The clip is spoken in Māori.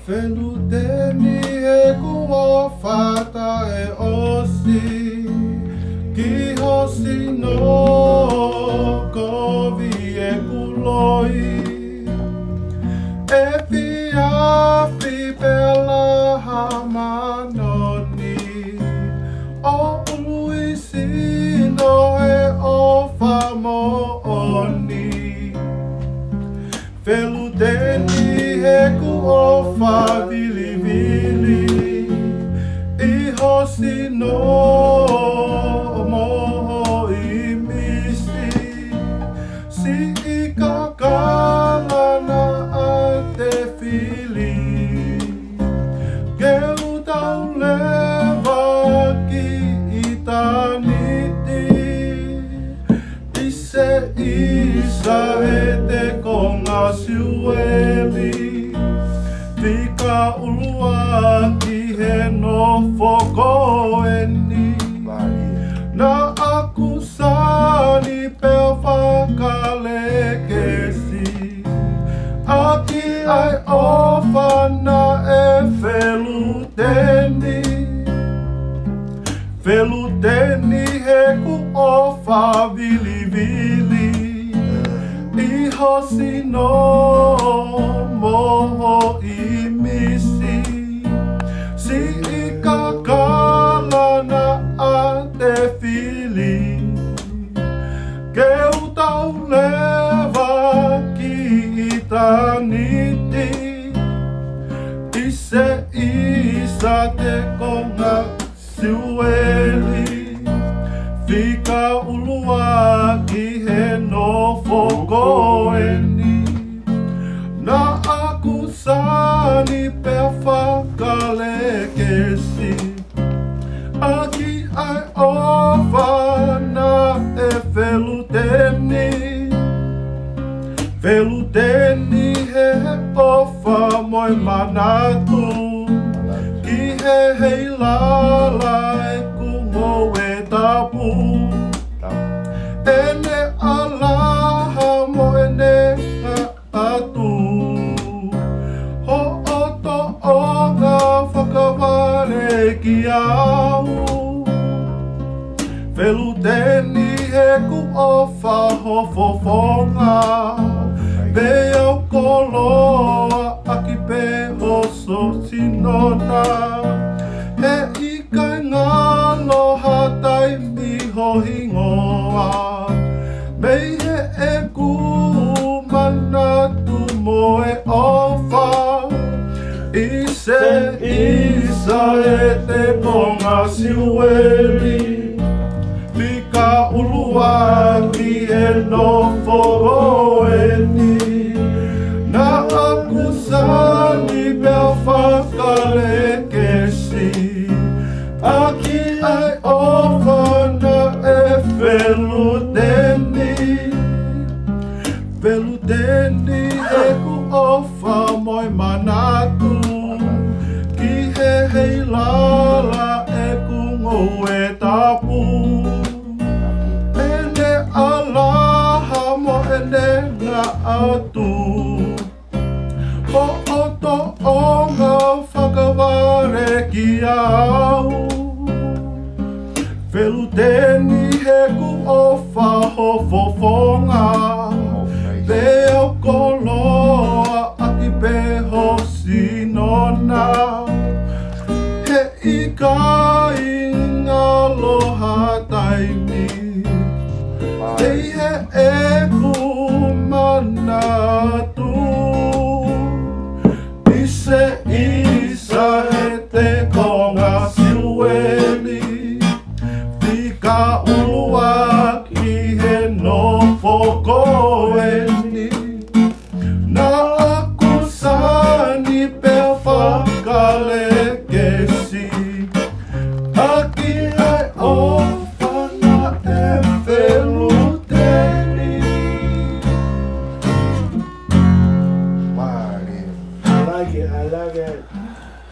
Feluteni e kua fata e osi Ki hosi no kovi e kuloi E fiafi pela hamanoni O uluisi no e o famooni Feluteni e kua fa vili vili I hosi no moho I misi Si I kakala na a te fili Ke utau lewa ki I taniti I se isa e te konga siueli Tika ulua ki he no foko eni Na aku sani peo whakalekesi Aki ai ofana e feluteni Feluteni he ku ofa vili vili I hosi no moho I misi Si I kakala na a te fili Ke utau lewa ki I taniti I se isa te konga siueli Fika ulua ki he no foko eni Na aku sani pe whakalekesi Aki ai ofa na e feluteni Feluteni he ofa moi manatu Ki he heilala e kungo e tapu Ene alaha mo ene atu Ho oto o ngā whakaware ki au Feluteni he ku ofa hofofonga Beau koloa aki pe hoso sinona He ikai ngalo hatai miho hingoa Mei he e kumanatu mo e ofa I se isa e te konga siueli Mika ulua ki e no foro eni Na aku sani peo whakalekesi Aki ai ofana e feluteni Feluteni e ku ofa moi manatu Ki he heilala e kungo e tapu Ene alaha mo ene ngā atu Ho oto o ngā whakaware ki au Feluteni he ku ofa hofofonga Peo koloa aki peho sinona He ikai ngaloha taimi Ei he e kumanatu I se isa e te konga siueli Fika ulua ki he no foko eni Na aku sani peo whakalekesi Aki ai ofana e feluteni I like it.